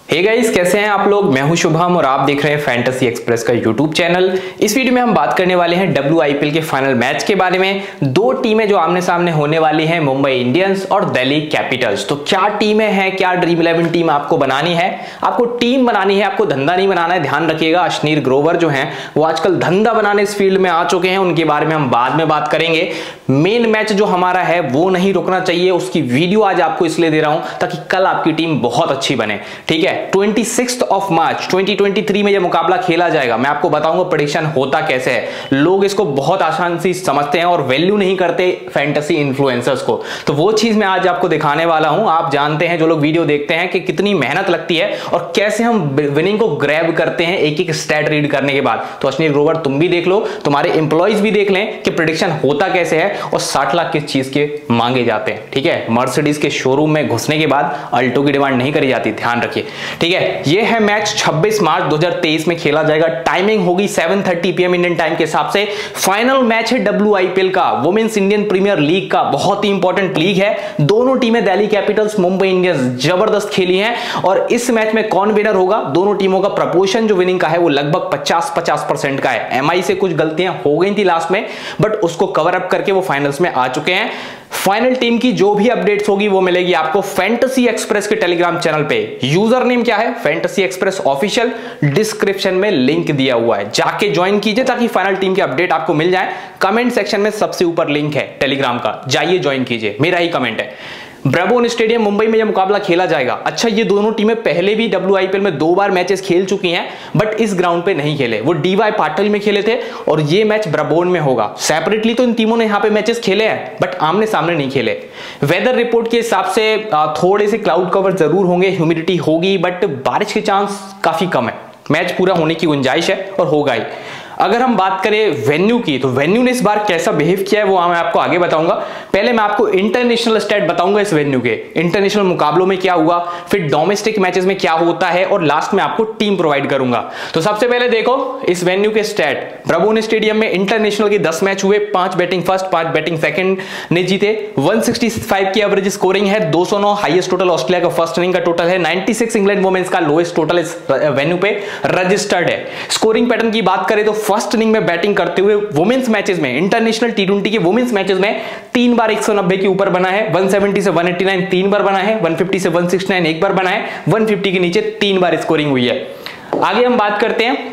Hey guys, कैसे हैं आप लोग। मैं हूं शुभम और आप देख रहे हैं फैंटेसी एक्सप्रेस का यूट्यूब चैनल। इस वीडियो में हम बात करने वाले हैं WIPL के फाइनल मैच के बारे में। दो टीमें जो आमने सामने होने वाली हैं, मुंबई इंडियंस और दिल्ली कैपिटल्स। तो क्या टीमें हैं, क्या ड्रीम 11 टीम आपको बनानी है, आपको टीम बनानी है, आपको धंधा नहीं बनाना है। ध्यान रखिएगा, अश्नीर ग्रोवर जो हैं वो आजकल धंधा बनाने इस फील्ड में आ चुके हैं। उनके बारे में हम बाद में बात करेंगे। मेन मैच जो हमारा है वो नहीं रुकना चाहिए, उसकी वीडियो आज आपको इसलिए दे रहा हूं ताकि कल आपकी टीम बहुत अच्छी बने। ठीक है, 26 मार्च 2023 में यह मुकाबला खेला जाएगा। मैं आपको बताऊंगा प्रेडिक्शन होता कैसे है। लोग इसको बहुत आसान से समझते हैं और वैल्यू नहीं करते फैंटेसी इन्फ्लुएंसर्स को, तो वो चीज मैं आज आपको दिखाने वाला हूं। आप जानते हैं, जो लोग वीडियो देखते हैं, कि कितनी मेहनत लगती है और कैसे हम विनिंग को ग्रैब करते हैं एक एक स्टैट रीड करने के बाद। तो अश्नीर ग्रोवर तुम भी देख लो, तुम्हारे एम्प्लॉइज भी देख लें कि प्रेडिक्शन होता कैसे है और 60 लाख किस चीज के मांगे जाते हैं। ठीक है, मर्सिडीज के शोरूम में घुसने के बाद अल्टो की डिमांड नहीं करी जाती, ध्यान रखिए। ठीक है, ये है मैच 26 मार्च 2023 में खेला जाएगा। टाइमिंग होगी 7:30 PM इंडियन टाइम के हिसाब से। फाइनल मैच है WIPL का, वुमेन्स इंडियन प्रीमियर लीग का। बहुत ही इंपॉर्टेंट लीग है। दोनों टीमें दिल्ली कैपिटल्स, मुंबई इंडियंस जबरदस्त खेली हैं और इस मैच में कौन विनर होगा, दोनों टीमों का प्रपोर्शन जो विनिंग का है वो लगभग 50-50% का है। MI से कुछ गलतियां हो गई थी लास्ट में, बट उसको कवर अप करके वो फाइनल्स में आ चुके हैं। फाइनल टीम की जो भी अपडेट्स होगी वो मिलेगी आपको फैंटेसी एक्सप्रेस के टेलीग्राम चैनल पे। यूजर नेम क्या है, फैंटेसी एक्सप्रेस ऑफिशियल। डिस्क्रिप्शन में लिंक दिया हुआ है, जाके ज्वाइन कीजिए ताकि फाइनल टीम के अपडेट आपको मिल जाए। कमेंट सेक्शन में सबसे ऊपर लिंक है टेलीग्राम का, जाइए ज्वाइन कीजिए, मेरा ही कमेंट है। ब्राबोन स्टेडियम मुंबई में यह मुकाबला खेला जाएगा। अच्छा, ये दोनों टीमें पहले भी WIPL में 2 बार मैचेस खेल चुकी हैं, बट इस ग्राउंड पे नहीं खेले। वो DY पाटिल में खेले थे और ये मैच ब्राबोन में होगा। सेपरेटली तो इन टीमों ने यहां पे मैचेस खेले हैं, बट आमने सामने नहीं खेले। वेदर रिपोर्ट के हिसाब से थोड़े से क्लाउड कवर जरूर होंगे, ह्यूमिडिटी होगी, बट बारिश के चांस काफी कम है। मैच पूरा होने की गुंजाइश है और होगा ही। अगर हम बात करें वेन्यू की, तो वेन्यू ने इस बार कैसा बिहेव किया है वो मैं आपको आगे बताऊंगा। पहले मैं आपको इंटरनेशनल स्टैट बताऊंगा इस वेन्यू के, इंटरनेशनल मुकाबलों में क्या हुआ, फिर डोमेस्टिक मैचेस में क्या होता है और लास्ट में आपको टीम प्रोवाइड करूंगा। तो सबसे पहले देखो इस वेन्यू के स्टैट। ब्राबोन स्टेडियम में इंटरनेशनल के 10 मैच हुए, 5 बैटिंग फर्स्ट, 5 बैटिंग सेकंड ने जीते। 165 की एवरेज स्कोरिंग है, 209 हाईएस्ट टोटल ऑस्ट्रेलिया का फर्स्ट इनिंग का टोटल है, 96 इंग्लैंड वुमेन्स का लोएस्ट टोटल इस वेन्यू पे रजिस्टर्ड है। स्कोरिंग पैटर्न की बात करें तो फर्स्ट इनिंग में बैटिंग करते हुए वुमेन्स मैचेस में, इंटरनेशनल T20 के वुमेन्स मैचेस में 3 बार 190 के ऊपर बना है, 170 से 189 3 बार बना है, 150 से 169 एक बार बना है, 150 के नीचे 3 बार स्कोरिंग हुई है। आगे हम बात करते हैं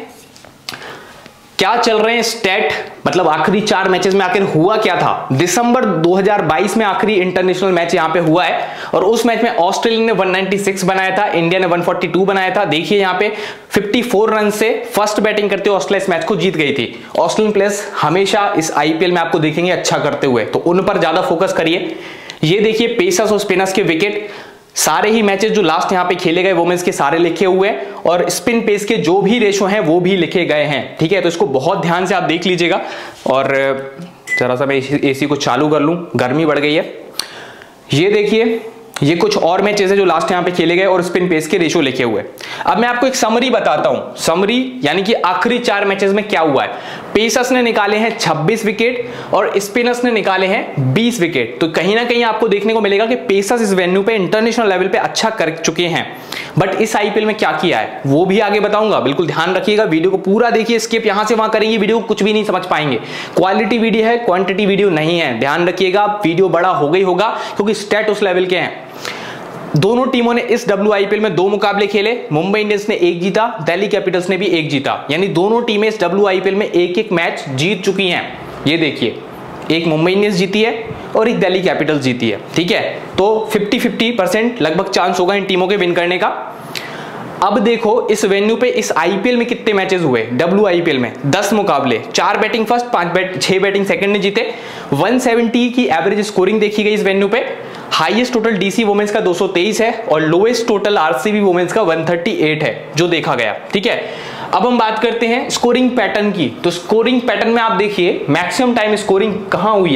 क्या चल रहे हैं स्टैट, मतलब आखिरी 4 मैचेस में आखिर हुआ क्या था। दिसंबर 2022 में आखिरी इंटरनेशनल मैच यहां पे हुआ है और उस मैच में ऑस्ट्रेलिया ने 196 बनाया था, इंडिया ने 142 बनाया था। देखिए यहां पे 54 रन से फर्स्ट बैटिंग करते हुए ऑस्ट्रेलिया इस मैच को जीत गई थी। ऑस्ट्रेलियन प्लेयर्स हमेशा इस IPL में आपको देखेंगे अच्छा करते हुए, तो उन पर ज्यादा फोकस करिए। ये देखिए पेसर्स और स्पिनर्स के विकेट, सारे ही मैचेस जो लास्ट यहां पे खेले गए वुमेन्स के सारे लिखे हुए हैं और स्पिन पेस के जो भी रेशो हैं वो भी लिखे गए हैं। ठीक है, तो इसको बहुत ध्यान से आप देख लीजिएगा। और जरा सा मैं AC को चालू कर लूं, गर्मी बढ़ गई है। ये देखिए, ये कुछ और मैचेस है जो लास्ट यहां पे खेले गए और स्पिन पेस के रेशो लिखे हुए। अब मैं आपको एक समरी बताता हूं, समरी यानी कि आखिरी 4 मैचेस में क्या हुआ है। पेसर्स ने निकाले हैं 26 विकेट और स्पिनर्स ने निकाले हैं 20 विकेट। तो कहीं ना कहीं आपको देखने को मिलेगा कि पेसर्स इस वेन्यू पे इंटरनेशनल लेवल पे अच्छा कर चुके हैं, बट इस IPL में क्या किया है वो भी आगे बताऊंगा। बिल्कुल ध्यान रखिएगा, वीडियो को पूरा देखिए, स्किप यहां से वहां करेंगे वीडियो को कुछ भी नहीं समझ पाएंगे। क्वालिटी वीडियो है, क्वांटिटी वीडियो नहीं है, ध्यान रखिएगा। वीडियो बड़ा हो गई होगा क्योंकि स्टैट उस लेवल के हैं। दोनों टीमों ने इस WIPL में 2 मुकाबले खेले, मुंबई इंडियंस ने 1 जीता, दिल्ली कैपिटल्स ने भी 1 जीता, यानी दोनों टीमें इस WIPL में 1-1 मैच जीत चुकी हैं। ये देखिए, एक मुंबई इंडियंस जीती है और एक दिल्ली कैपिटल्स जीती है। ठीक है, तो 50-50% लगभग चांस होगा इन टीमों के विन करने का। अब देखो इस वेन्यू पे इस IPL में कितने मैचेस हुए। WIPL में 10 मुकाबले, 4 बैटिंग फर्स्ट, 6 बैटिंग सेकंड ने जीते। 170 की एवरेज स्कोरिंग देखी गई इस वेन्यू पे। हाईएस्ट टोटल DC वुमेन्स का 223 है और लोएस्ट टोटल RCB वुमेन्स का 138 है जो देखा गया। ठीक है, अब हम बात करते हैं स्कोरिंग पैटर्न की। तो स्कोरिंग पैटर्न में आप देखिए मैक्सिमम टाइम स्कोरिंग कहां हुई है,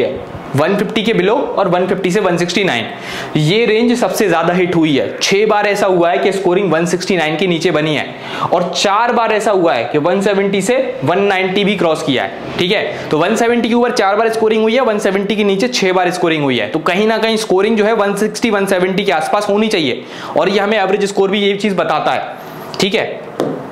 150 के बिलो और 150 से 169, ये रेंज सबसे ज्यादा हिट हुई है। 6 बार ऐसा हुआ है कि स्कोरिंग 169 के नीचे बनी है और 4 बार ऐसा हुआ है कि 170 से 190 भी क्रॉस किया है। ठीक है, तो 170 के ऊपर 4 बार स्कोरिंग हुई है, 170 के नीचे 6 बार स्कोरिंग हुई है। तो कहीं ना कहीं स्कोरिंग जो है 160 170 के आसपास होनी चाहिए और ये हमें एवरेज स्कोर भी यही चीज बताता है। ठीक है,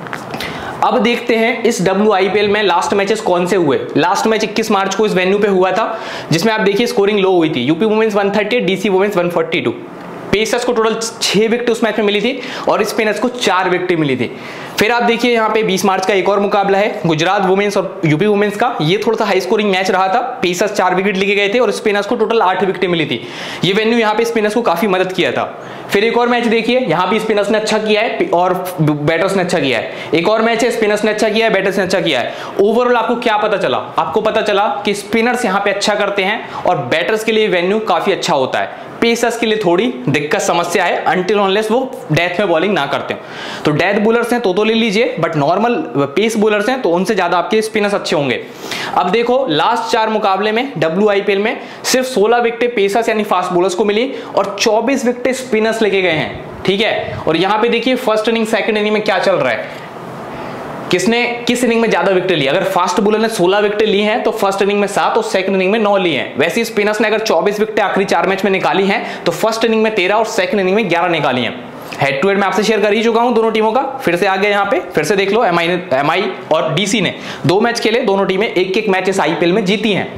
अब देखते हैं इस WIPL में लास्ट मैचेस कौन से हुए। लास्ट मैच 21 मार्च को इस वेन्यू पे हुआ था, जिसमें आप देखिए स्कोरिंग लो हुई थी। UP women's 130, DC women's 142। Pacers को टोटल 6 विकेट उस मैच में मिली थी और स्पिनर्स को 4 विकेट मिली थी। फिर आप देखिए यहाँ पे 20 मार्च का एक और मुकाबला है गुजरात वुमेन्स और यूपी वुमेन्स का। ये थोड़ा सा हाई स्कोरिंग मैच रहा था। पेसर्स 4 विकेट लेके गए थे और स्पिनर्स को टोटल 8 विकेट मिली थी। ये वेन्यू यहाँ पे स्पिनर्स को काफी मदद किया था। फिर एक और मैच देखिए, यहाँ भी स्पिनर्स ने अच्छा किया है और बैटर्स ने अच्छा किया है। एक और मैच है, स्पिनर्स ने अच्छा किया है, बैटर्स ने अच्छा किया है। ओवरऑल आपको क्या पता चला? आपको पता चला कि स्पिनर्स यहाँ पे अच्छा करते हैं और बैटर्स के लिए वेन्यू काफी अच्छा होता है। पेसर्स के लिए थोड़ी दिक्कत समस्या है अनटिल अनलेस वो डेथ में बॉलिंग ना करते हो। तो डेथ बॉलर्स हैं तो ले लीजिए, बट नॉर्मल पेस बॉलर्स हैं तो उनसे ज्यादा आपके स्पिनर्स अच्छे होंगे। अब देखो लास्ट 4 मुकाबले में WIPL में सिर्फ 16 विकेटें पेसर्स यानी फास्ट बॉलर्स को मिली और 24 विकेटें स्पिनर्स लेके गए हैं। ठीक है, और यहां पे देखिए फर्स्ट इनिंग सेकंड इनिंग में क्या चल रहा है, किसने किस इनिंग में ज्यादा विकेट ली। अगर फास्ट बॉलर ने 16 विकेट ली हैं तो फर्स्ट इनिंग में 7 और सेकंड इनिंग में 9 ली हैं। वैसे स्पिनर्स ने अगर 24 विकेट आखिरी 4 मैच में निकाली हैं तो फर्स्ट इनिंग में 13 और सेकंड इनिंग में 11 निकाली हैं। हेड टू हेड मैं आपसे शेयर कर ही चुका हूं दोनों टीमों का। फिर से आ गए यहाँ पे, फिर से देख लो। MI और DC ने 2 मैच खेले, दोनों टीमें एक मैच इस IPL में जीती हैं।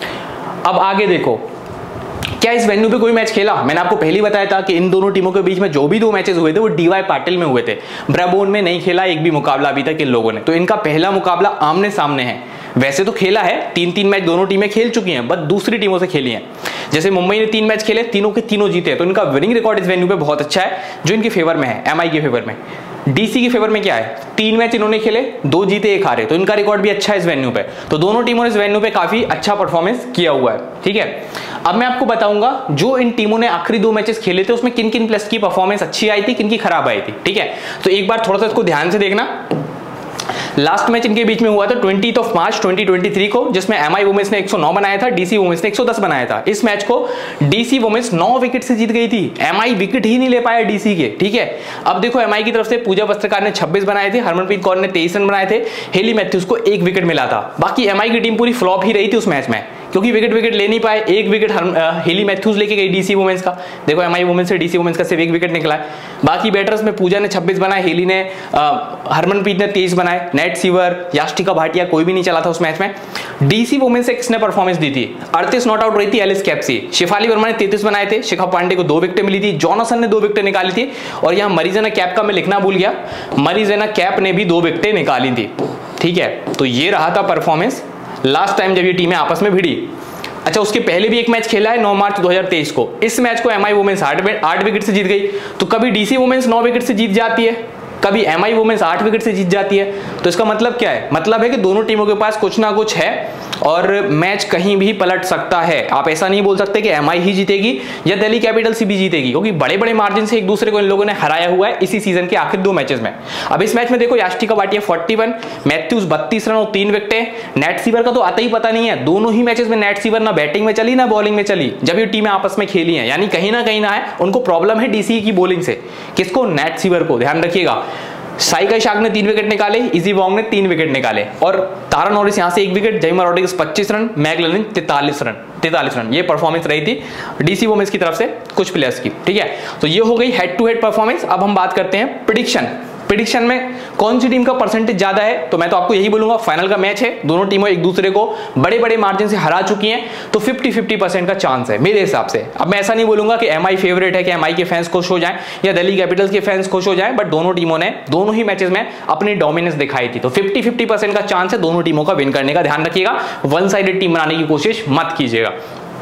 अब आगे देखो, क्या इस वेन्यू पे कोई मैच खेला? मैंने आपको पहले ही बताया था कि इन दोनों टीमों के बीच में जो भी 2 मैचेस हुए थे वो DY पाटिल में हुए थे। ब्राबोन में नहीं खेला एक भी मुकाबला अभी तक इन लोगों ने। तो इनका पहला मुकाबला आमने सामने है। वैसे तो खेला है, 3-3 मैच दोनों टीमें खेल चुकी हैं, बट दूसरी टीमों से खेली हैं। जैसे मुंबई ने 3 मैच खेले, तीनों के तीनों जीते हैं, तो इनका विनिंग रिकॉर्ड इस वेन्यू पे बहुत अच्छा है, जो इनके फेवर में है। MI के फेवर में। DC के फेवर में क्या है, 3 मैच इन्होंने खेले, 2 जीते 1 हारे, तो इनका रिकॉर्ड भी अच्छा है इस वेन्यू पे। तो दोनों टीमों ने इस वेन्यू पे काफी अच्छा परफॉर्मेंस किया हुआ है। ठीक है, अब मैं आपको बताऊंगा जो इन टीमों ने आखिरी 2 मैचेस खेले थे उसमें किन किन प्लेयर्स की परफॉर्मेंस अच्छी आई थी, किन की खराब आई थी। ठीक है, तो एक बार थोड़ा सा इसको ध्यान से देखना। लास्ट मैच इनके बीच में हुआ था 20 मार्च 2023 को, जिसमें MI वुमेन्स ने 109 बनाया था, DC वुमेन्स ने 110 बनाया था। इस मैच को DC वुमेन्स 9 विकेट से जीत गई थी। MI विकेट ही नहीं ले पाया DC के। ठीक है, अब देखो MI की तरफ से पूजा वस्त्रकार ने 26 बनाए थे, हरमनप्रीत कौर ने 23 रन बनाए थे, हेली मैथ्यूज को 1 विकेट मिला था। बाकी MI की टीम पूरी फ्लॉप ही रही थी उस मैच में, क्योंकि विकेट ले नहीं पाए। 1 विकेट हेली मैथ्यूज लेके गई DC वुमेन्स का। देखो MI वुमेन्स से DC वुमेन्स का सिर्फ 1 विकेट निकला है। बाकी बैटर्स में पूजा ने 26 बनाए, हेली ने हरमनप्रीत ने 23 बनाए, नेट सीवर, यास्टिका भाटिया कोई भी नहीं चला था उस मैच में। DC वुमेन्स से किसने परफॉर्मेंस दी थी? 38 नॉट आउट रही थी एलिस कैप्सी। शिफाली वर्मा ने 33 बनाए थे, शिखा पांडे को 2 विकेट मिली थी, जॉनसन ने 2 विकेट निकाली थी और यहाँ मरीजना कैप का मैं लिखना भूल गया, मरीजना कैप ने भी 2 विकेट निकाली थी। ठीक है, तो ये रहा था परफॉर्मेंस लास्ट टाइम जब ये टीमें आपस में भिड़ी। अच्छा, उसके पहले भी एक मैच खेला है 9 मार्च 2023 को। इस मैच को MI वुमेन्स 8 विकेट से जीत गई। तो कभी DC वुमेन्स 9 विकेट से जीत जाती है, कभी MI वुमेन्स 8 विकेट से जीत जाती है। तो इसका मतलब क्या है? मतलब है कि दोनों टीमों के पास कुछ ना कुछ है और मैच कहीं भी पलट सकता है। आप ऐसा नहीं बोल सकते कि MI ही जीतेगी या दिल्ली कैपिटल्स भी जीतेगी, क्योंकि बड़े बड़े मार्जिन से एक दूसरे को इन लोगों ने हराया हुआ है इसी सीजन के आखिर 2 मैचेस में। अब इस मैच में देखो, यास्टिका भाटिया 41, मैथ्यूज 32 रन और 3 विकेटें। नेट सीवर का तो आता ही पता नहीं है। दोनों ही मैचेस में नेट सीवर ना बैटिंग में चली ना बॉलिंग में चली जब ये टीमें आपस में खेली हैं। यानी कहीं ना है उनको प्रॉब्लम है DC की बॉलिंग से। किसको? नेट सीवर को। ध्यान रखिएगा, साइका शाग ने 3 विकेट निकाले, इजी वोंग ने 3 विकेट निकाले और तारा नॉरिस यहां से 1 wicket, Jemimah Rodrigues 25 run, Meg Lanning 43 run. ये परफॉर्मेंस रही थी DC वुमेन्स की तरफ से कुछ प्लेयर्स की। ठीक है, तो ये हो गई हेड टू हेड परफॉर्मेंस। अब हम बात करते हैं प्रेडिक्शन में कौन सी टीम का परसेंटेज ज्यादा है। तो मैं तो आपको यही बोलूंगा, फाइनल का मैच है, दोनों टीमें एक दूसरे को बड़े बड़े मार्जिन से हरा चुकी हैं, तो 50-50% का चांस है मेरे हिसाब से। अब मैं ऐसा नहीं बोलूंगा कि MI फेवरेट है कि MI के फैंस खुश हो जाएं या दिल्ली कैपिटल्स के फैंस खुश हो जाएं, बट दोनों टीमों ने दोनों ही मैचेस में अपनी डोमिनेंस दिखाई थी। तो 50-50% का चांस है दोनों टीमों का विन करने का। ध्यान रखिएगा, वन साइडेड टीम बनाने की कोशिश मत कीजिएगा।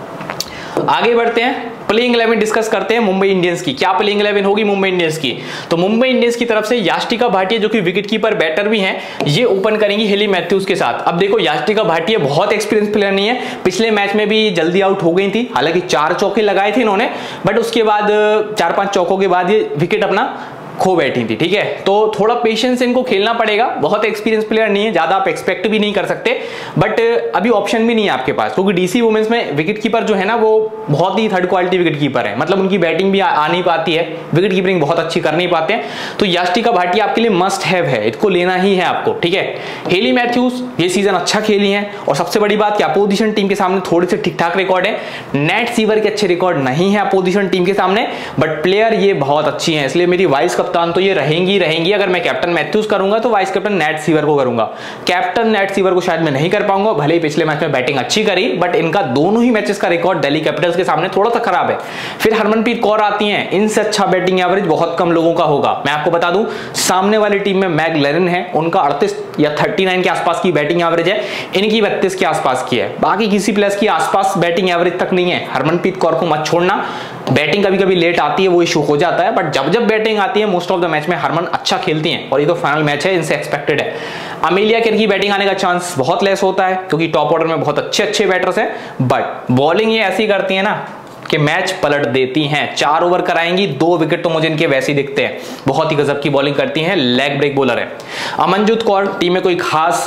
आगे बढ़ते हैं, प्लेइंग 11 डिस्कस करते हैं मुंबई इंडियंस की। क्या प्लेइंग 11 होगी मुंबई इंडियंस की? तो मुंबई इंडियंस की तरफ से यास्टिका भाटिया जो कि विकेटकीपर बैटर भी हैं, ये ओपन करेंगी हेली मैथ्यूज के साथ। अब देखो, यास्टिका भाटिया बहुत एक्सपीरियंस प्लेयर नहीं है, पिछले मैच में भी जल्दी आउट हो गई थी। हालांकि 4 चौके लगाए थे इन्होंने, बट उसके बाद 4-5 चौकों के बाद ये विकेट अपना खो बैठी थी, ठीक है। तो थोड़ा पेशेंस इनको खेलना पड़ेगा, बहुत एक्सपीरियंस प्लेयर नहीं है, ज्यादा आप एक्सपेक्ट भी नहीं कर सकते, बट अभी ऑप्शन भी नहीं है आपके पास, क्योंकि डीसी वुमेन्स में विकेट कीपर जो है ना वो बहुत ही थर्ड क्वालिटी विकेट कीपर है, मतलब उनकी बैटिंग भी आ नहीं पाती है, विकेट कीपिंग बहुत अच्छी कर नहीं पाते हैं। तो यास्टिका भाटिया आपके लिए मस्ट हैव है, इसको लेना ही है आपको, ठीक है। हेली मैथ्यूज ये सीजन अच्छा खेली है, और सबसे बड़ी बात कि अपोजिशन टीम के सामने थोड़े से ठीक ठाक रिकॉर्ड है। नेट सीवर के अच्छे रिकॉर्ड नहीं है अपोजिशन टीम के सामने, बट प्लेयर ये बहुत अच्छी है, इसलिए मेरी वाइस कप्तान तो ये रहेंगी। अगर मैं कैप्टन मैथ्यूज करूंगा तो वाइस कैप्टन नेट सीवर को करूंगा। कैप्टन नेट सीवर को शायद मैं नहीं कर पाऊंगा, भले ही पिछले मैच में बैटिंग अच्छी करी, बट इनका दोनों ही मैचेस का रिकॉर्ड दिल्ली कैपिटल्स के सामने थोड़ा सा खराब है। फिर हरमनप्रीत कौर आती हैं, इनसे अच्छा बैटिंग एवरेज बहुत कम लोगों का होगा। मैं आपको बता दूं, सामने वाली टीम में मैकलेरन है, उनका 38 या 39 के आसपास की बैटिंग एवरेज है, इनकी 32 के आसपास की है। बाकी किसी प्लेयर्स की आसपास बैटिंग एवरेज तक नहीं है। हरमनप्रीत कौर को मत छोड़ना, बैटिंग कभी कभी लेट आती है, वो इशू हो जाता है, बट जब जब बैटिंग आती है मोस्ट ऑफ द मैच में हरमन अच्छा खेलती हैं, और ये तो फाइनल मैच है, इनसे एक्सपेक्टेड है। अमेलिया केर की बैटिंग आने का चांस बहुत लेस होता है, क्योंकि टॉप ऑर्डर में बहुत अच्छे बैटर्स हैं, बट बॉलिंग ये ऐसी करती है ना कि मैच पलट देती हैं। 4 ओवर कराएंगी, 2 विकेट तो मुझे इनके वैसे ही दिखते हैं। बहुत ही गजब की बॉलिंग करती हैं, लेग ब्रेक बॉलर है। अमनजोत कौर टीम में कोई खास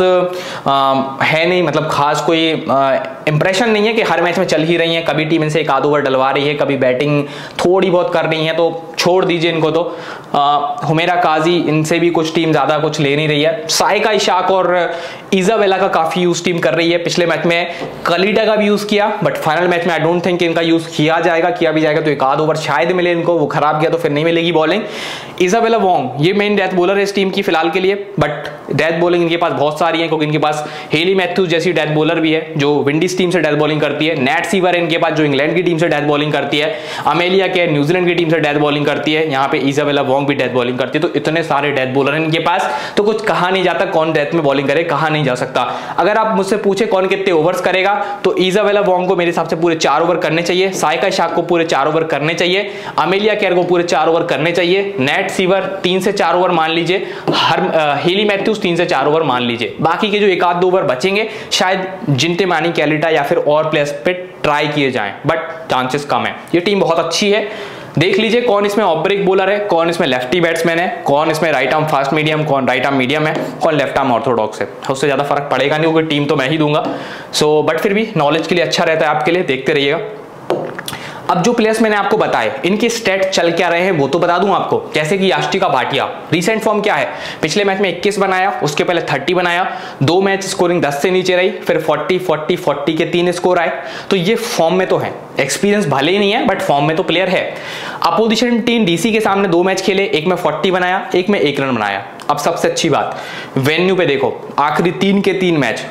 है नहीं, मतलब खास कोई इंप्रेशन नहीं है कि हर मैच में चल ही रही है, कभी टीम इनसे 1 आध ओवर डलवा रही है, कभी बैटिंग थोड़ी बहुत कर रही है, तो छोड़ दीजिए इनको। तो हुमेरा काजी, इनसे भी कुछ टीम ज्यादा कुछ ले नहीं रही है। साइका इशाक और इजाबेला का काफी यूज टीम कर रही है। पिछले मैच में कलीटा का भी यूज किया, बट फाइनल मैच में आई डोंट थिंक इनका यूज किया भी जाएगा तो 1 आध ओवर शायद मिले इनको, वो खराब किया तो फिर नहीं मिलेगी बॉलिंग। इजाबेला वोंग ये मेन डेथ बॉलर है इस टीम की फिलहाल के लिए, बट डेथ बॉलिंग इनके पास बहुत सारी है, क्योंकि इनके पास हेली मैथ्यूज जैसी डेथ बॉलर भी है जो विंडीज टीम से डेथ बॉलिंग करती है। नेट सीवर इनके पास जो इंग्लैंड की टीम से डेथ बॉलिंग करती है। अमेलिया केर न्यूजीलैंड की टीम से डेथ बॉलिंग करती है। यहाँ पे इजाबेला वोंग भी डेथ बॉलिंग करती है। तो इतने सारे डेथ बॉलर हैं इनके पास, तो कुछ कहा नहीं जाता कौन डेथ में बॉलिंग करे, कहा नहीं जा सकता। अगर आप मुझसे पूछे कौन कितने ओवर्स करेगा, तो इजाबेला वोंग को मेरे हिसाब से पूरे 4 ओवर करने चाहिए, साइका इशाक को पूरे 4 ओवर करने चाहिए, अमेलिया केर को पूरे 4 ओवर करने चाहिए, नेट सीवर 3 से 4 ओवर मान लीजिए, हेली मैथ्यूज 3 से 4 ओवर मान लीजिए। बाकी के जो 1 आध 2 ओवर बचेंगे शायद जिंटेमानी, कैलिटा या फिर और प्लेयर्स पे ट्राई किए जाएं, बट चांसेस कम है। ये टीम बहुत अच्छी है, देख लीजिए कौन इसमें ऑफ ब्रेक बॉलर है, कौन इसमें लेफ्टी बैट्समैन है, कौन इसमें राइट आर्म फास्ट मीडियम, कौन राइट आर्म मीडियम है, कौन लेफ्ट आर्म ऑर्थोडॉक्स है। उससे ज्यादा फर्क पड़ेगा नहीं, क्योंकि टीम तो मैं ही दूंगा। सो बट फिर भी नॉलेज के लिए अच्छा रहता है आपके लिए, देखते रहिएगा। अब जो प्लेयर्स मैंने आपको बताए, इनके स्टेट चल क्या रहे हैं वो तो बता दूं आपको। जैसे कि यास्टिका भाटिया, रीसेंट फॉर्म क्या है, पिछले मैच में 21 बनाया, उसके पहले 30 बनाया, 2 मैच स्कोरिंग 10 से नीचे रही, फिर 40 40 40 के 3 स्कोर आए। तो ये फॉर्म में तो है, एक्सपीरियंस भले ही नहीं है, बट फॉर्म में तो प्लेयर है। अपोजिशन टीम डीसी के सामने 2 मैच खेले, एक में 40 बनाया, एक में 1 रन बनाया। अब सबसे अच्छी बात, वेन्यू पे देखो, आखिरी 3 के 3 मैच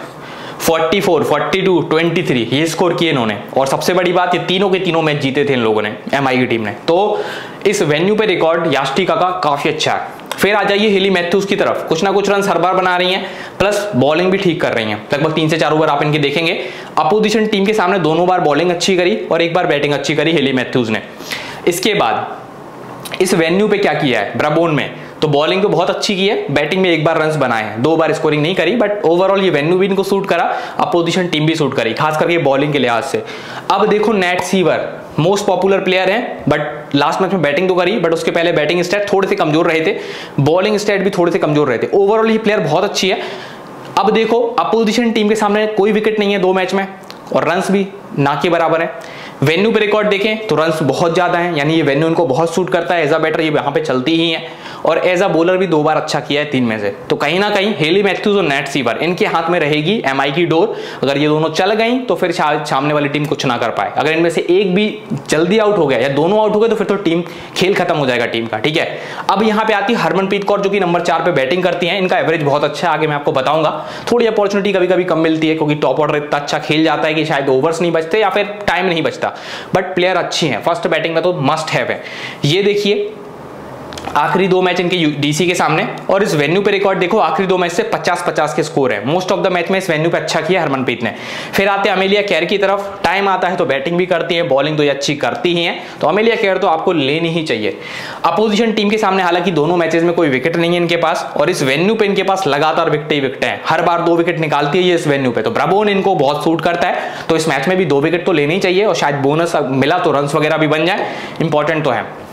44, 42, 23 ये स्कोर किए इन्होंने, और सबसे बड़ी बात ये तीनों के तीनों मैच जीते थे इन लोगों ने, एमआई की टीम ने। तो इस वेन्यू पे रिकॉर्ड यास्टिका का काफी अच्छा है। फिर आ जाइए हेली मैथ्यूज की तरफ, कुछ ना कुछ रन हर बार बना रही हैं, प्लस बॉलिंग भी ठीक कर रही हैं। लगभग 3 से 4 ओवर आप इनके देखेंगे। अपोजिशन टीम के सामने दोनों बार बॉलिंग अच्छी करी और एक बार बैटिंग अच्छी करी हेली मैथ्यूज ने। इसके बाद इस वेन्यू पे क्या किया है ब्राबोन में, तो बॉलिंग तो बहुत अच्छी की है, बैटिंग में 1 बार रन्स बनाए हैं, 2 बार स्कोरिंग नहीं करी, बट ओवरऑल ये वेन्यू भी इनको सूट करा, अपोजिशन टीम भी सूट करी, खास करके बॉलिंग के लिहाज से। अब देखो Nat Sciver most popular player हैं, बट लास्ट मैच में बैटिंग तो करी, बट उसके पहले बैटिंग स्टैट थोड़े से कमजोर रहे थे, बॉलिंग स्टैट भी थोड़े से कमजोर रहे थे। ओवरऑल ये प्लेयर बहुत अच्छी है। अब देखो अपोजिशन टीम के सामने कोई विकेट नहीं है 2 मैच में, और रन्स भी ना के बराबर है। वेन्यू पे रिकॉर्ड देखें तो रन्स बहुत ज्यादा हैं, यानी ये वेन्यू इनको बहुत सूट करता है। एज अ बैटर ये यहाँ पे चलती ही है, और एज अ बॉलर भी 2 बार अच्छा किया है 3 में से। तो कहीं ना कहीं हेली मैथ्यूज और नेट सीवर इनके हाथ में रहेगी एमआई की डोर। अगर ये दोनों चल गई तो फिर सामने वाली टीम कुछ ना कर पाए। अगर इनमें से एक भी जल्दी आउट हो गया या दोनों आउट हो गए तो फिर तो टीम खेल खत्म हो जाएगा टीम का, ठीक है। अब यहाँ पे आती है हरमनप्रीत कौर, जो कि नंबर 4 पे बैटिंग करती है। इनका एवरेज बहुत अच्छा है, आगे मैं आपको बताऊंगा। थोड़ी अपॉर्चुनिटी कभी कभी कम मिलती है, क्योंकि टॉप ऑर्डर इतना अच्छा खेल जाता है कि शायद ओवर्स नहीं बचते या फिर टाइम नहीं बचता, बट प्लेयर अच्छी हैं। फर्स्ट बैटिंग में तो मस्ट हैव है। ये देखिए आखिरी 2 मैच इनके डीसी के सामने, और इस वेन्यू पे रिकॉर्ड देखो, आखिरी 2 मैच से 50-50 के स्कोर है। मोस्ट ऑफ द मैच में इस वेन्यू पे अच्छा किया हरमनप्रीत ने। फिर आते हैं अमेलिया केर की तरफ, टाइम आता है तो बैटिंग भी करती है, बॉलिंग तो ये अच्छी करती ही है, तो अमेलिया केर तो आपको लेनी ही चाहिए। अपोजिशन टीम के सामने हालांकि दोनों मैचेस में कोई विकेट नहीं है इनके पास, और इस वेन्यू पे इनके पास लगातार विकेट ही विकेट है, हर बार 2 विकेट निकालती है ये इस वेन्यू पे। तो ब्राबोन इनको बहुत सूट करता है, तो इस मैच में भी 2 विकेट तो लेनी चाहिए, और शायद बोनस मिला तो रन्स वगैरह भी बन जाए, इंपॉर्टेंट तो है।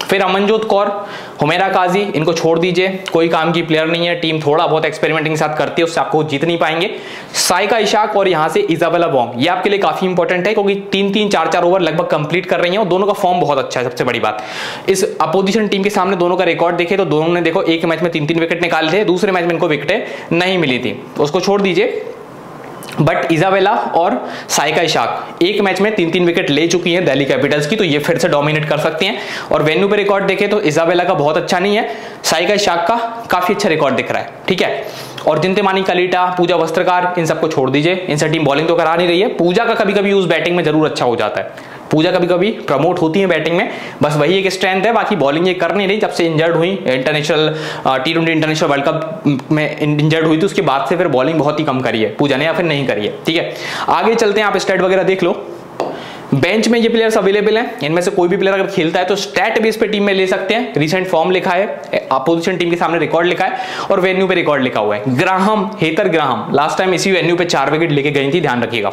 फिर अमनजोत कौर, हुमैरा काजी, इनको छोड़ दीजिए, कोई काम की प्लेयर नहीं है, टीम थोड़ा बहुत एक्सपेरिमेंटिंग के साथ करती है, उससे आपको जीत नहीं पाएंगे। साइका इशाक और यहां से इजाबेला वोंग, ये आपके लिए काफी इंपॉर्टेंट है क्योंकि 3-3 4-4 ओवर लगभग कंप्लीट कर रही हैं और दोनों का फॉर्म बहुत अच्छा है। सबसे बड़ी बात, इस अपोजिशन टीम के सामने दोनों का रिकॉर्ड देखे तो दोनों ने देखो एक मैच में 3-3 विकेट निकाले थे, दूसरे मैच में इनको विकेटें नहीं मिली थी, उसको छोड़ दीजिए। बट इजाबेला और साइका इशाक एक मैच में 3-3 विकेट ले चुकी हैं दिल्ली कैपिटल्स की, तो ये फिर से डोमिनेट कर सकती हैं। और वेन्यू पे रिकॉर्ड देखें तो इजाबेला का बहुत अच्छा नहीं है, साइका इशाक का काफी अच्छा रिकॉर्ड दिख रहा है, ठीक है। और जिंतेमानी कलीटा, पूजा वस्त्रकार, इन सबको छोड़ दीजिए, इनसे टीम बॉलिंग तो करा नहीं रही है। पूजा का कभी कभी यूज बैटिंग में जरूर अच्छा हो जाता है, पूजा कभी कभी प्रमोट होती है बैटिंग में, बस वही एक स्ट्रेंथ है, बाकी बॉलिंग ये कर नहीं रही। जब से इंजर्ड हुई international T20 international world cup में इंजर्ड हुई थी, उसके बाद से फिर बॉलिंग बहुत ही कम करी है पूजा ने, या फिर नहीं करी है, ठीक है। आगे चलते हैं, आप स्टैट वगैरह देख लो। बेंच में ये प्लेयर्स अवेलेबल हैं, इनमें से कोई भी प्लेयर अगर खेलता है तो स्टैट बेस पे टीम में ले सकते हैं। रिसेंट फॉर्म लिखा है, अपोजिशन टीम के सामने रिकॉर्ड लिखा है और वेन्यू पे रिकॉर्ड लिखा हुआ है। Graham, Heather Graham last time इसी वेन्यू पे 4 विकेट लेके गई थी, ध्यान रखिएगा।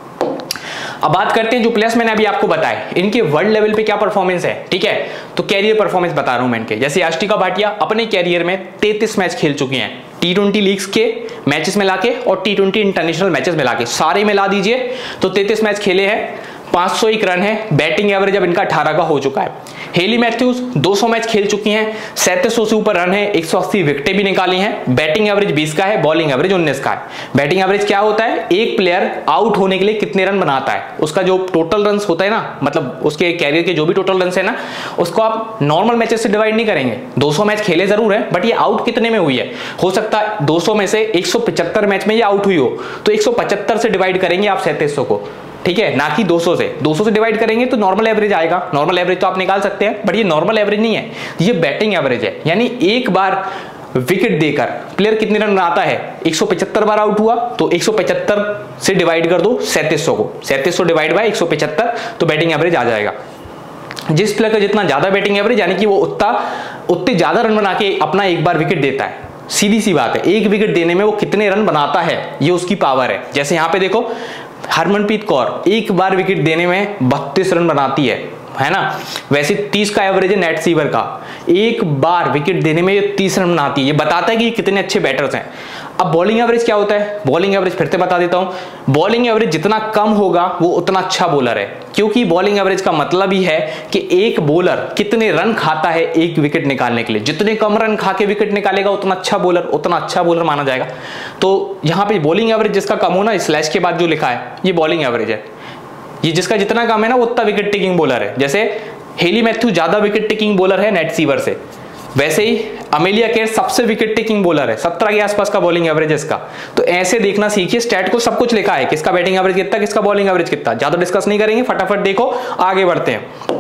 अब बात करते हैं जो प्लेयर्स मैंने अभी आपको बताए, इनके वर्ल्ड लेवल पे क्या परफॉर्मेंस है, ठीक है। तो कैरियर परफॉर्मेंस बता रहा हूं मैं इनके, जैसे यास्टिका भाटिया अपने कैरियर में 33 मैच खेल चुकी हैं, T20 लीग्स के मैचेस में लाके और T20 इंटरनेशनल मैचेस में लाके, सारे मिला दीजिए तो 33 मैच खेले हैं, 501 रन है, बैटिंग एवरेज अब इनका 18 का हो चुका है। हेली मैथ्यूज 200 मैच खेल चुकी हैं, 3700 से ऊपर रन है, 180 विकेटें भी निकाली हैं, बैटिंग एवरेज 20 का है, बॉलिंग एवरेज 19 का है। बैटिंग एवरेज क्या होता है, एक प्लेयर आउट होने के लिए कितने रन बनाता है, उसका जो टोटल रन होता है ना, मतलब उसके कैरियर के जो भी टोटल रन है ना, उसको आप नॉर्मल मैचेस से डिवाइड नहीं करेंगे। 200 मैच खेले जरूर है, बट ये आउट कितने में हुई है, हो सकता है 200 में से 175 मैच में ये आउट हुई हो, तो 175 से डिवाइड करेंगे आप 3700 को, ठीक है, ना कि 200 से। 200 से डिवाइड करेंगे तो नॉर्मल एवरेज आएगा, नॉर्मल एवरेज तो आप निकाल सकते हैं, बट ये नॉर्मल एवरेज नहीं है, ये बैटिंग एवरेज है। यानी एक बार विकेट देकर प्लेयर कितने रन बनाता है, 175 बार आउट हुआ तो 175 से डिवाइड कर दो 3700 को, 3700 डिवाइड बाय 175 तो बैटिंग एवरेज आ जाएगा। जिस प्लेयर का जितना ज्यादा बैटिंग एवरेज, यानी कि वो उतने ज्यादा रन बना के अपना एक बार विकेट देता है, सीधी सी बात है, एक विकेट देने में वो कितने रन बनाता है, ये उसकी पावर है। जैसे यहां पे देखो, हरमनप्रीत कौर एक बार विकेट देने में 32 रन बनाती है ना, वैसे 30 का एवरेज है नेट सीवर का, एक बार विकेट देने में ये 30 रन बनाती है, ये बताता है कि ये कितने अच्छे बैटर्स हैं। अब बॉलिंग एवरेज क्या होता है, बॉलिंग एवरेज फिर से बता देता हूं, बॉलिंग एवरेज जितना कम होगा वो उतना अच्छा बॉलर है, क्योंकि बॉलिंग एवरेज का मतलब ही है कि एक बॉलर कितने रन खाता है एक विकेट निकालने के लिए, जितने कम रन खा के विकेट निकालेगा उतना अच्छा बॉलर माना जाएगा। तो यहां पे बॉलिंग एवरेज जिसका कम हो ना, स्लैश के बाद जो लिखा है ये बॉलिंग एवरेज है, ये जिसका जितना कम है ना वो उतना विकेट टेकिंग बॉलर है। जैसे हेली मैथ्यू ज्यादा विकेट टेकिंग बॉलर है नेट सीवर से, वैसे ही अमेलिया केर सबसे विकेट टेकिंग बॉलर है, 17 के आसपास का बॉलिंग एवरेज है इसका। तो ऐसे देखना सीखिए, स्टैट को सब कुछ लिखा है, किसका बैटिंग एवरेज कितना, किसका बॉलिंग एवरेज कितना, ज्यादा डिस्कस नहीं करेंगे, फटाफट देखो आगे बढ़ते हैं।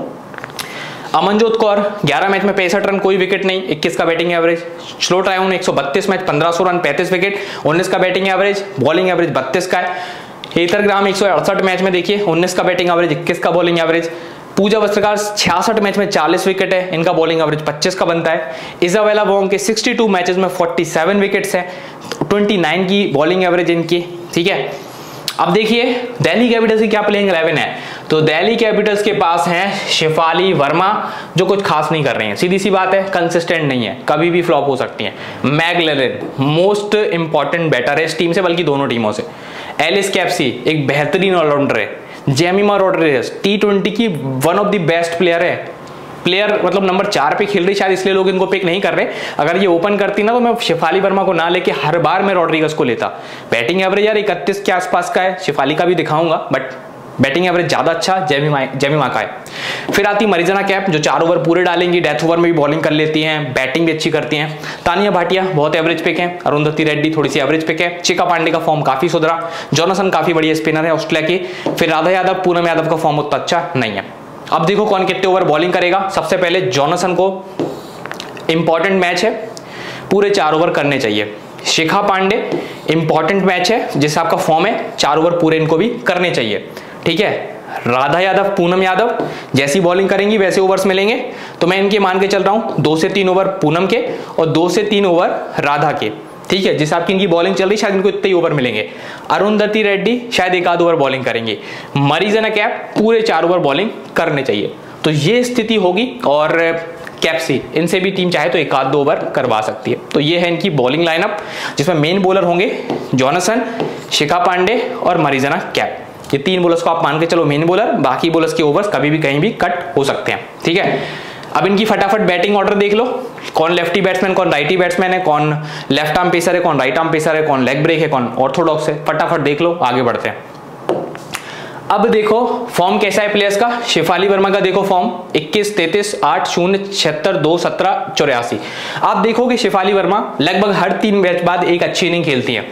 अमनजोत कौर 11 मैच में 65 रन, कोई विकेट नहीं, 21 का batting average. Chloe Tryon 132 match 1500 run, 35 wicket, 19 का बैटिंग एवरेज, बॉलिंग एवरेज 32 का है। हेतर ग्राहम 168 मैच में देखिए 19 का बैटिंग एवरेज, 21 का bowling average. Pooja Vastrakar 66 match में 40 विकेट है, इनका बॉलिंग एवरेज 25 का बनता है। इजाबेला वोंग के 62 मैचेस में 47 विकेट्स हैं, 29 की बॉलिंग एवरेज इनकी, ठीक है। अब देखिए दिल्ली कैपिटल्स की क्या प्लेइंग 11 है, तो दिल्ली कैपिटल्स के पास हैं शेफाली वर्मा, जो कुछ खास नहीं कर रही हैं, सीधी सी बात है, कंसिस्टेंट नहीं है, कभी भी फ्लॉप हो सकती हैं। मैगलेलन मोस्ट इंपॉर्टेंट बैटर है इस टीम से, बल्कि दोनों टीमों से। एलिस कैप्सी एक बेहतरीन ऑलराउंडर है। जेमिमा रोड्रिगेज T20 की one of the best player है, प्लेयर मतलब नंबर 4 पे खेल रही, शायद इसलिए लोग इनको पिक नहीं कर रहे। अगर ये ओपन करती ना तो मैं शेफाली वर्मा को ना लेके हर बार मैं रोड्रिगेज को लेता। बैटिंग एवरेज यार 31 के आसपास का है, शेफाली का भी दिखाऊंगा, बट बैटिंग एवरेज ज्यादा अच्छा जेमिमा का है। फिर आती मरीजना कैप, जो 4 ओवर पूरे डालेंगी, डेथ ओवर में भी बॉलिंग कर लेती हैं, बैटिंग भी अच्छी करती हैं। तानिया भाटिया बहुत एवरेज पिक है। अरुंधति रेड्डी थोड़ी सी एवरेज पिक है। चिका पांडे का फॉर्म काफी सुधरा। जॉनसन काफी बढ़िया स्पिनर है ऑस्ट्रेलिया की। फिर राधा यादव, पूनम यादव का फॉर्म उतना अच्छा नहीं है। अब देखो कौन कितने ओवर बॉलिंग करेगा। सबसे पहले जॉनसन को इंपॉर्टेंट मैच है, पूरे 4 ओवर करने चाहिए। शिखा पांडे इंपॉर्टेंट मैच है, जिससे आपका फॉर्म है, 4 ओवर पूरे इनको भी करने चाहिए, ठीक है। राधा यादव, पूनम यादव जैसी बॉलिंग करेंगी वैसे ओवर्स मिलेंगे, तो मैं इनके मान के चल रहा हूं 2 से 3 ओवर पूनम के और 2 से 3 ओवर राधा के, ठीक है। जिस आपकी इनकी बॉलिंग चल रही शायद इनको इतने ही ओवर मिलेंगे। अरुंधति रेड्डी शायद 1 आध ओवर बॉलिंग करेंगे। मरीजना कैप पूरे 4 ओवर बॉलिंग करने चाहिए। तो ये स्थिति होगी और कैप्सी, इनसे भी टीम चाहे तो एक आध 2 ओवर करवा सकती है। तो ये है इनकी बॉलिंग लाइनअप, जिसमें मेन बॉलर होंगे जॉनसन, शिखा पांडे और मरीजना कैप। ये 3 बॉलर्स को आप मान के चलो मेन बॉलर, बाकी बॉलर्स के ओवर्स कभी भी कहीं भी कट हो सकते हैं, ठीक है। अब इनकी फटाफट बैटिंग ऑर्डर देख लो, कौन लेफ्टी बैट्समैन, कौन राइटी बैट्समैन है, कौन लेफ्ट आर्म पेसर है, कौन राइट आर्म पेसर है, कौन लेग ब्रेक है, कौन ऑर्थोडॉक्स है, फटाफट देख लो, आगे बढ़ते हैं। अब देखो फॉर्म कैसा है प्लेयर्स का। शेफाली वर्मा का देखो फॉर्म 21, 33, 8, 0, 76, 2, 17, 84। आप देखोगे शेफाली वर्मा लगभग हर 3 मैच बाद एक अच्छी इनिंग खेलती है।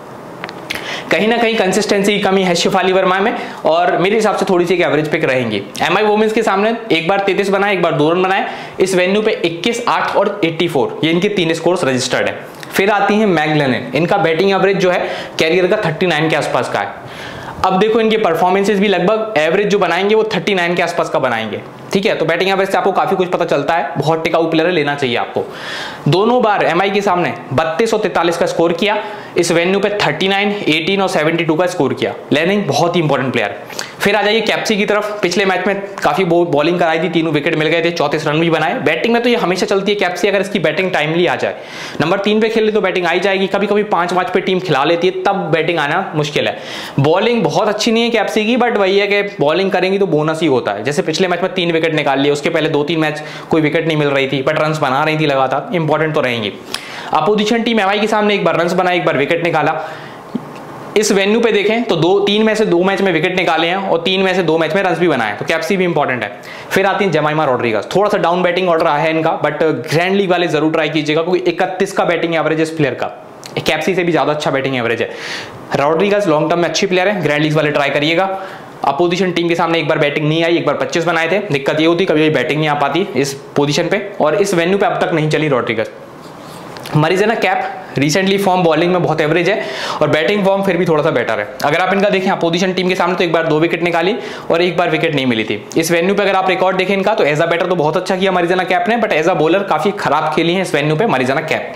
कहीं ना कहीं कंसिस्टेंसी की कमी है शेफाली वर्मा में, और मेरे हिसाब से थोड़ी सी एवरेज पिक रहेंगी। एमआई वुमेन्स के सामने एक बार 33 बनाए, एक बार 2 रन बनाए। इस वेन्यू पे 21, 8 और 84 ये इनके 3 स्कोर्स रजिस्टर्ड है। फिर आती है मैग लेनिन, इनका बैटिंग एवरेज जो है कैरियर का 39 के आसपास का है। अब देखो इनके परफॉर्मेंसेस भी लगभग एवरेज जो बनाएंगे वो 39 के आसपास का बनाएंगे, ठीक है। तो बैटिंग एवरेज से आपको काफी कुछ पता चलता है, बहुत टिकाऊ प्लेयर लेना चाहिए आपको। दोनों बार एमआई के सामने 32 और 43 का स्कोर किया, इस वेन्यू पे 39, 18 और 72 का स्कोर किया। लेनिन बहुत ही इंपॉर्टेंट प्लेयर। फिर आ जाइए कैप्सी की तरफ, पिछले मैच में काफी बॉलिंग कराई थी, 3 विकेट मिल गए थे, 34 रन भी बनाए। बैटिंग में तो ये हमेशा चलती है कैप्सी, अगर इसकी बैटिंग टाइमली आ जाए। नंबर 3 पे खेल ले तो बैटिंग आई जाएगी, कभी कभी 5 मैच पे टीम खिला लेती है, तब बैटिंग आना मुश्किल है। बॉलिंग बहुत अच्छी नहीं है कैप्सी की, बट वही है कि बॉलिंग करेंगी तो बोनस ही होता है। जैसे पिछले मैच में 3 विकेट निकाल लिए, उसके पहले 2-3 मैच कोई विकेट नहीं मिल रही थी, बट रन बना रही थी लगातार, इंपॉर्टेंट तो रहेंगी। अपोजिशन टीम एमआई के सामने एक बार रन बनाए, एक बार विकेट निकाला। इस वेन्यू पे देखें तो 3 में से 2 मैच में विकेट निकाले हैं और 3 में से 2 मैच में रन भी बनाए, तो कैप्सी भी इंपॉर्टेंट है। फिर आती है जमाइमा रोड्रिगेज, थोड़ा सा डाउन बैटिंग ऑर्डर है इनका, बट ग्रैंड लीग वाले जरूर ट्राई कीजिएगा, क्योंकि 31 का बैटिंग एवरेज इस प्लेयर का, कैप्सी से भी ज्यादा अच्छा बैटिंग एवरेज है। रोड्रिगेज लॉन्ग टर्म में अच्छी प्लेयर है, ग्रैंड लीग वाले ट्राई करिएगा। अपोजिशन टीम के सामने एक बार बैटिंग नहीं आई, एक बार 25 बनाए थे। दिक्कत ये होती कभी बैटिंग नहीं आ पाती इस पोजीशन पे, और इस वेन्यू पे अब तक नहीं चली Rodrigues. Marizanne Kapp recently form bowling में बहुत एवरेज है, और बैटिंग फॉर्म फिर भी थोड़ा सा बेटर है। अगर आप इनका देखें अपोजिशन टीम के सामने तो एक बार 2 विकेट निकाली और एक बार विकेट नहीं मिली थी। इस वेन्यू पे अगर आप रिकॉर्ड देखें इनका, तो एज अ बैटर तो बहुत अच्छा किया मरीजना कैप ने, बट एज अ बॉलर काफी खराब खेली है इस वेन्यू पे मरीजना कैप।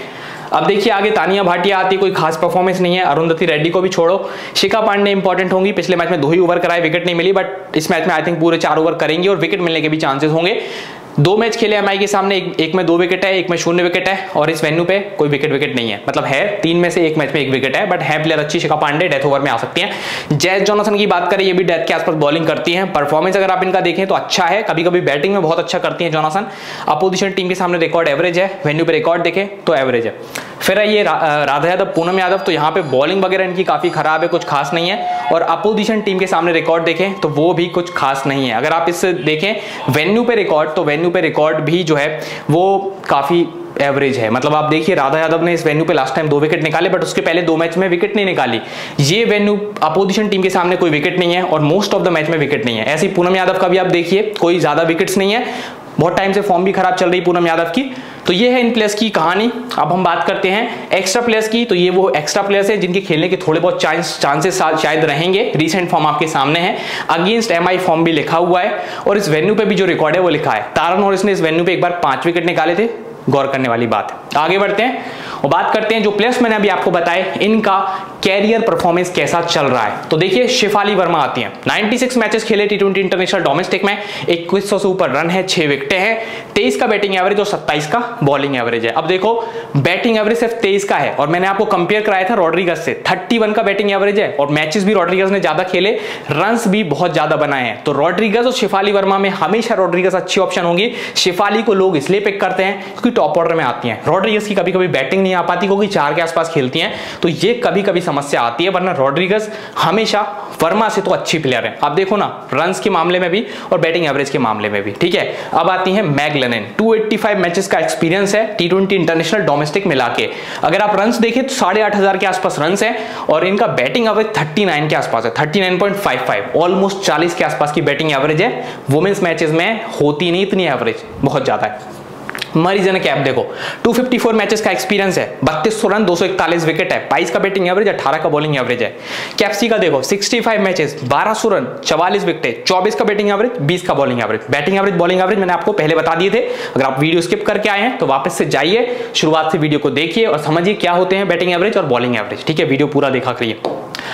अब देखिए आगे तानिया भाटिया आती, कोई खास परफॉर्मेंस नहीं है। अरुंधति रेड्डी को भी छोड़ो, शिखा पांडे इंपॉर्टेंट होंगी। पिछले मैच में 2 ही ओवर कराए, विकेट नहीं मिली, बट इस मैच में आई थिंक पूरे 4 ओवर करेंगे और विकेट मिलने के भी चांसेस होंगे। 2 मैच खेले एमआई के सामने, एक में 2 विकेट है, एक में 0 विकेट है, और इस वेन्यू पे कोई विकेट नहीं है, मतलब है 3 में से 1 मैच में 1 विकेट है, बट है प्लेयर अच्छी। शिखा पांडे डेथ ओवर में आ सकती हैं। जैस जॉनसन की बात करें, ये भी डेथ के आसपास बॉलिंग करती हैं। परफॉर्मेंस अगर आप इनका देखें तो अच्छा है, कभी कभी बैटिंग में बहुत अच्छा करती है जॉनसन। अपोजिशन टीम के सामने रिकॉर्ड एवरेज है, वेन्यू पे रिकॉर्ड देखें तो एवरेज है। फिर ये राधा यादव, पूनम यादव, तो यहाँ पे बॉलिंग वगैरह इनकी काफी खराब है, कुछ खास नहीं है, और अपोजिशन टीम के सामने रिकॉर्ड देखें तो वो भी कुछ खास नहीं है। अगर आप इससे देखें वेन्यू पे रिकॉर्ड, तो वेन्यू पे रिकॉर्ड भी जो है वो काफी एवरेज है। मतलब आप देखिए राधा यादव ने इस वेन्यू पे लास्ट टाइम 2 विकेट निकाले, बट उसके पहले 2 मैच में विकेट नहीं निकाली। ये वेन्यू अपोजिशन टीम के सामने कोई विकेट नहीं है, और मोस्ट ऑफ द मैच में विकेट नहीं है। ऐसी पूनम यादव का भी आप देखिए, कोई ज्यादा विकेट्स नहीं है, बहुत टाइम से फॉर्म भी खराब चल रही पूनम यादव की। तो ये है इन प्लेयर्स की कहानी। अब हम बात करते हैं एक्स्ट्रा प्लेयर्स की। तो ये वो एक्स्ट्रा प्लेयर्स है जिनके खेलने के थोड़े बहुत चांसेस शायद रहेंगे। रीसेंट फॉर्म आपके सामने है, अगेंस्ट एमआई फॉर्म भी लिखा हुआ है, और इस वेन्यू पे भी जो रिकॉर्ड है वो लिखा है। तारन और इसने इस वेन्यू पे एक बार 5 विकेट निकाले थे, गौर करने वाली बात है। आगे बढ़ते हैं और बात करते हैं जो प्लेयर्स मैंने अभी आपको बताए, इनका कैरियर परफॉर्मेंस कैसा चल रहा है। तो देखिए शेफाली वर्मा आती हैं, 96 मैचेस खेले T20 इंटरनेशनल डोमेस्टिक में, 2100 से ऊपर रन है, 6 विकेटें हैं, 23 का बैटिंग एवरेज और 27 का बॉलिंग एवरेज है। अब देखो बैटिंग एवरेज सिर्फ 23 का है, और मैंने आपको कंपेयर कराया था रॉड्रिगेज से, 31 का बैटिंग एवरेज है, और मैचेस भी रॉड्रिगेज ने ज्यादा खेले, रन्स भी बहुत ज्यादा बनाए हैं। तो रॉड्रिगेज और शेफाली वर्मा में हमेशा रॉड्रिगेज अच्छी ऑप्शन होगी। शेफाली को लोग इसलिए पिक करते हैं क्योंकि टॉप ऑर्डर में आती हैं। रॉड्रिगेज की कभी कभी बैटिंग नहीं आ पाती क्योंकि 4 के आसपास खेलती हैं, तो ये कभी कभी समस्या आती है, वरना रॉड्रिगेज हमेशा वर्मा से तो अच्छी प्लेयर है। आप देखो ना रन्स के मामले में भी और बैटिंग एवरेज के मामले में भी, ठीक है। अब आती है मैग लेनिन, 285 मैचेस का एक्सपीरियंस है T20 इंटरनेशनल डोमेस्टिक मिला के। अगर आप रन्स देखें तो 8500 के आसपास रन्स है, और इनका बैटिंग एवरेज 39 के आसपास है, 39.55, ऑलमोस्ट 40 के आसपास की बैटिंग एवरेज है। वुमेन्स मैचेस में होती नहीं इतनी एवरेज, बहुत ज्यादा है। मरीजना कैप देखो, 254 मैचेस का एक्सपीरियंस है, 3200 रन, 241 विकेट है, 22 का बैटिंग एवरेज, 18 का बॉलिंग एवरेज है। कैप्सी का देखो 65 मैचेस, 1200 रन, 44 विकेट, 24 का बैटिंग एवरेज, 20 का bowling average. Batting average bowling average मैंने आपको पहले बता दिए थे, अगर आप वीडियो स्किप करके आए हैं तो वापस से जाइए, शुरुआत से वीडियो को देखिए और समझिए क्या होते हैं बैटिंग एवरेज और बॉलिंग एवरेज, ठीक है। वीडियो पूरा देखा करिए।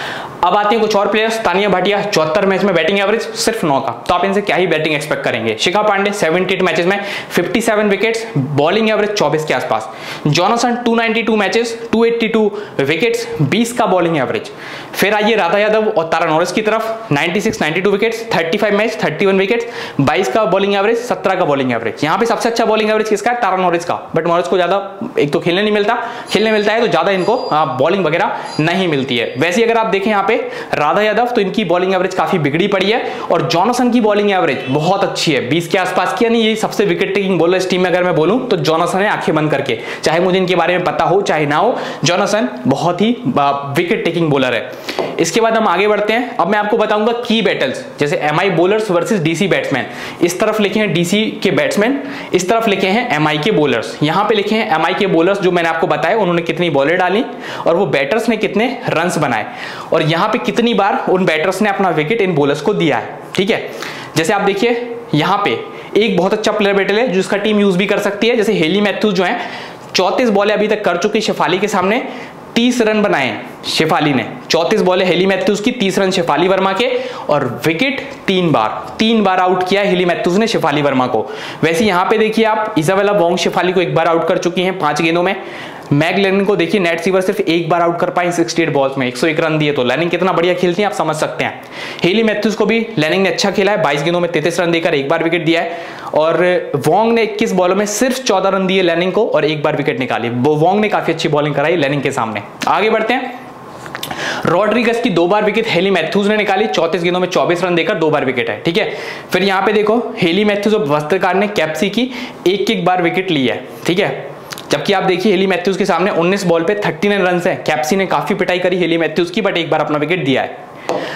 अब आते हैं कुछ और प्लेयर्स। तानिया भाटिया 74 मैच में बैटिंग एवरेज सिर्फ 9 का, तो आप इनसे क्या ही बैटिंग एक्सपेक्ट करेंगे। शिखा पांडे 78 मैचेस में 57 विकेट्स, बॉलिंग एवरेज 24 के आसपास। जॉनसन 292 मैचेस 282 विकेट्स, 20 का बॉलिंग एवरेज। फिर आइए राधा यादव और तारा नॉरिस की तरफ, 96 92 विकेट्स, 35 मैच 31 विकेट्स, 22 का बॉलिंग एवरेज, 17 का बॉलिंग एवरेज। यहाँ पे सबसे अच्छा बॉलिंग एवरेज किसका है? तारा नॉरिस का, बट नॉरिस को ज्यादा एक तो खेलने नहीं मिलता, खेलने मिलता है तो ज्यादा इनको बॉलिंग वगैरह नहीं मिलती है। वैसे अगर आप देखें यहाँ पे राधा यादव, तो इनकी बॉलिंग एवरेज काफी बिगड़ी पड़ी है, और जॉनसन की बॉलिंग एवरेज बहुत अच्छी है, 20 के आसपास की। यानी ये सबसे विकेट टेकिंग बॉलर इस टीम में अगर मैं बोलूं तो जॉनसन है, आंखें बंद करके, चाहे मुझे इनके बारे में पता हो चाहे ना हो, जॉनसन बहुत ही विकेट टेकिंग बॉलर है। इसके बाद हम आगे बढ़ते हैं। अब मैं आपको बताऊंगा की बैटल्स, जैसे MI bowlers versus DC batsman. इस तरफ लिखे हैं डीसी के बैट्समैन, इस तरफ लिखे हैं एमआई के बॉलर्स। यहां पे लिखे हैं एमआई के बॉलर्स, जो मैंने आपको बताया उन्होंने कितनी बॉलें डाली और वो बैटर्स ने कितने रन्स बनाए, और यहां पे कितनी बार उन बैटर्स ने अपना विकेट इन बॉलर्स को दिया है। ठीक है, जैसे आप देखिए यहां पे एक बहुत अच्छा प्लेयर बैटल है जिसका टीम यूज भी कर सकती है, जैसे हेली मैथ्यूज जो है 34 बॉलें अभी तक कर चुकी शेफाली के सामने, 30 रन बनाए शेफाली ने। 34 बॉलें हेली मैथ्यूज की, 30 रन शेफाली वर्मा के, और विकेट 3 बार आउट किया हेली मैथ्यूज ने शेफाली वर्मा को। वैसे यहां पे देखिए आप, इजाबेला वोंग शेफाली को एक बार आउट कर चुकी हैं 5 गेंदों में। मैग लेनिंग को देखिए, नेट सीवर सिर्फ एक बार आउट कर पाए 68 बॉल्स में, 101 रन दिए, तो लेनिंग कितना बढ़िया खेलती हैं आप समझ सकते हैं। हेली मैथ्यूज को भी लेनिंग ने अच्छा खेला है, 22 गेंदों में 33 रन देकर एक बार विकेट दिया है, और वोंग ने 21 बॉलों में सिर्फ 14 रन दिए लेनिंग को और एक बार विकेट निकाली। वोंग ने काफी अच्छी बॉलिंग कराई लेनिंग के सामने। आगे बढ़ते हैं। रॉड्रिगस की 2 बार विकेट हेली मैथ्यूज ने निकाली, 34 गेंदों में 24 रन देकर 2 बार विकेट है। ठीक है, फिर यहां पे देखो हेली मैथ्यूज और वस्त्रकार ने कैप्सी की एक बार विकेट ली है। ठीक है, जबकि आप देखिए हेली मैथ्यूज के सामने 19 बॉल पे 39 रन है। कैप्सी ने काफी पिटाई करी हेली मैथ्यूज की, बट एक बार अपना विकेट दिया है।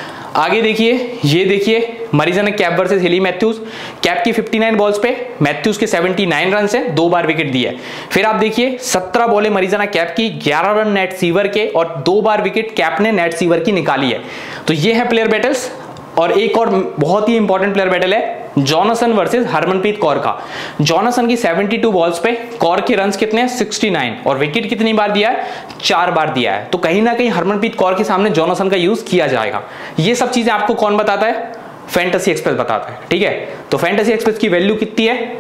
आगे देखिए, ये देखिए Marizanne Kapp versus Hayley Matthews. Kapp की 59 बॉल्स पे मैथ्यूज के 79 रन है, 2 बार विकेट दिया है। फिर आप देखिए 17 बॉलें मरीजाना कैप की, 11 रन नेट सीवर के, और 2 बार विकेट कैप ने नेट सीवर की निकाली है। तो ये है प्लेयर बैटल्स। और एक और बहुत ही इंपॉर्टेंट प्लेयर बैटल है जॉनसन वर्सेस हरमनप्रीत कौर का। जॉनसन की 72 बॉल्स पे कौर के रन्स कितने हैं? 69, और विकेट कितनी बार दिया है? 4 बार दिया है। तो कहीं ना कहीं हरमनप्रीत कौर के सामने जॉनसन का यूज किया जाएगा। ये सब चीजें आपको कौन बताता है? फैंटेसी एक्सप्रेस बताता है। ठीक है, तो फैंटेसी एक्सप्रेस की वैल्यू कितनी है?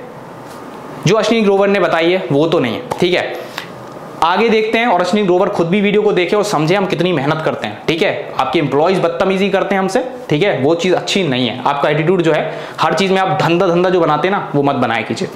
जो अश्विनी ग्रोवर ने बताई है वो तो नहीं है। ठीक है, आगे देखते हैं, और अश्विनी ग्रोवर खुद भी वीडियो को देखे और समझे हम कितनी मेहनत करते हैं। ठीक है, आपके एम्प्लॉइज बदतमीजी करते हैं हमसे, ठीक है, वो चीज अच्छी नहीं है। आपका एटीट्यूड जो है, हर चीज में आप धंधा जो बनाते हैं ना, वो मत बनाया कीजिए।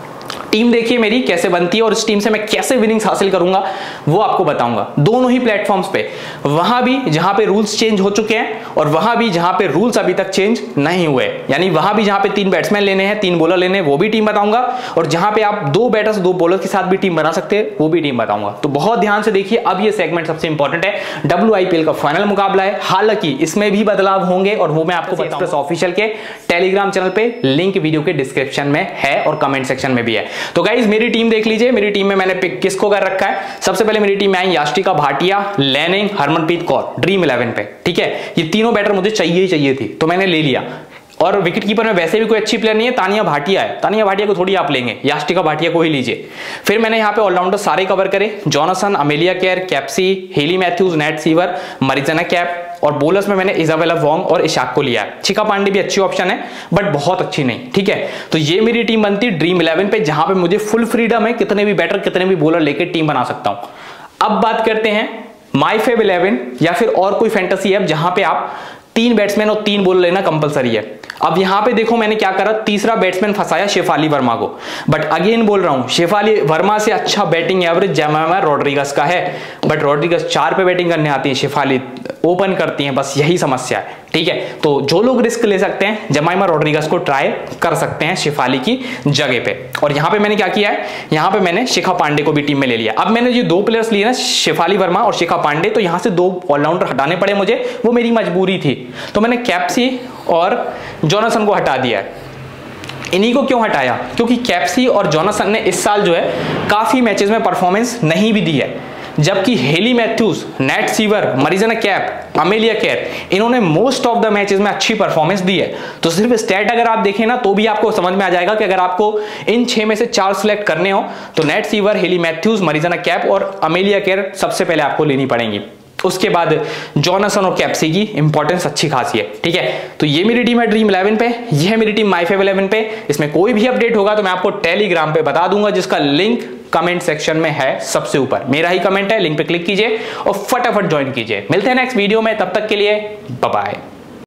टीम देखिए मेरी कैसे बनती है, और इस टीम से मैं कैसे विनिंग्स हासिल करूंगा वो आपको बताऊंगा दोनों ही प्लेटफॉर्म्स पे। वहां भी जहां पे रूल्स चेंज हो चुके हैं, और वहां भी जहां पे रूल्स अभी तक चेंज नहीं हुए, यानी वहां भी जहां पे 3 बैट्समैन लेने हैं, 3 बॉलर लेने हैं, वो भी टीम बताऊंगा, और जहां पे आप 2 बैटर्स 2 बॉलर के साथ भी टीम बना सकते हैं, वो भी टीम बताऊंगा। तो बहुत ध्यान से देखिए, अब ये सेगमेंट सबसे इंपॉर्टेंट है। WIPL का फाइनल मुकाबला है, हालांकि इसमें भी बदलाव होंगे, और वो मैं आपको बताऊंगा। ऑफिशियल के टेलीग्राम चैनल पे लिंक वीडियो के डिस्क्रिप्शन में है और कमेंट सेक्शन में भी है। तो गाइज मेरी टीम देख लीजिए, मेरी टीम में मैंने पिक किसको कर रखा है। सबसे पहले मेरी टीम में आई यास्टिका भाटिया, लेनिंग, हरमनप्रीत कौर, ड्रीम 11 पे। ठीक है, ये तीनों बैटर मुझे चाहिए ही चाहिए थी, तो मैंने ले लिया। और विकेट कीपर में वैसे भी कोई अच्छी प्लेयर नहीं है, तानिया भाटिया है। तानिया भाटिया को थोड़ी आप लेंगे, यास्टिका भाटिया को ही लीजिए। फिर मैंने यहाँ पे ऑलराउंडर सारे कवर करे, Johnson, Amelia Kerr, Capsey, Hayley Matthews, Nat Sciver, Marizanne Kapp, और बोलर्स में मैंने इजाबेला वोंग और इशाक को लिया है। शिखा पांडे भी अच्छी ऑप्शन है, बट बहुत अच्छी नहीं। ठीक है, तो ये मेरी टीम बनती है ड्रीम 11 पे, जहां पे मुझे फुल फ्रीडम है, कितने भी बैटर कितने भी बॉलर लेके टीम बना सकता हूं। अब बात करते हैं माई फेव 11 या फिर और कोई फैंटेसी ऐप जहां पे आप 3 बैट्समैन और 3 बॉलर लेना कंपलसरी है। अब यहां पे देखो मैंने क्या करा, तीसरा बैट्समैन फंसाया शेफाली वर्मा को, बट अगेन बोल रहा हूं शेफाली वर्मा से अच्छा बैटिंग एवरेज जमाइमा रॉड्रिगस का है, बट रॉड्रिगस 4 पे बैटिंग करने आती है, शेफाली ओपन करती हैं, बस यही समस्या है। ठीक है, तो जो लोग रिस्क ले सकते हैं जमाइमा रॉड्रिगस को ट्राई कर सकते हैं शेफाली की जगह पे। और यहां पे मैंने क्या किया है, यहां पे मैंने शिखा पांडे को भी टीम में ले लिया। अब मैंने ये 2 प्लेयर्स लिए ना, शेफाली वर्मा और शिखा पांडे, तो यहां से 2 ऑलराउंडर हटाने पड़े मुझे, वो मेरी मजबूरी थी। तो मैंने कैप्सी और जॉनसन को हटा दिया है। इन्हीं को क्यों हटाया, क्योंकि कैप्सी और जॉनसन ने इस साल जो है काफी मैचेस में परफॉर्मेंस नहीं भी दी है, जबकि Hayley Matthews, Nat Sciver, Marizanne Kapp, Amelia Kerr, इन्होंने मोस्ट ऑफ द मैचेस में अच्छी परफॉर्मेंस दी है। तो सिर्फ स्टैट अगर आप देखें ना, तो भी आपको समझ में आ जाएगा कि अगर आपको इन 6 में से 4 सिलेक्ट करने हो, तो Nat Sciver, Hayley Matthews, Marizanne Kapp और अमेलिया केयर सबसे पहले आपको लेनी पड़ेंगी। उसके बाद जॉनसन और कैप्सी की इंपॉर्टेंस अच्छी खासी है, ठीक है। तो ये मेरी टीम है ड्रीम 11 पे, ये है मेरी टीम माई फेव 11 पे। इसमें कोई भी अपडेट होगा तो मैं आपको टेलीग्राम पे बता दूंगा, जिसका लिंक कमेंट सेक्शन में है सबसे ऊपर, मेरा ही कमेंट है, लिंक पे क्लिक कीजिए और फटाफट ज्वाइन कीजिए। मिलते हैं नेक्स्ट वीडियो में, तब तक के लिए बाय बाय।